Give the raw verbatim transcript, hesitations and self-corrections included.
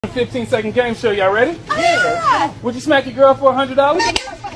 fifteen second game show. Y'all ready? Yeah. Would you smack your girl for a hundred dollars?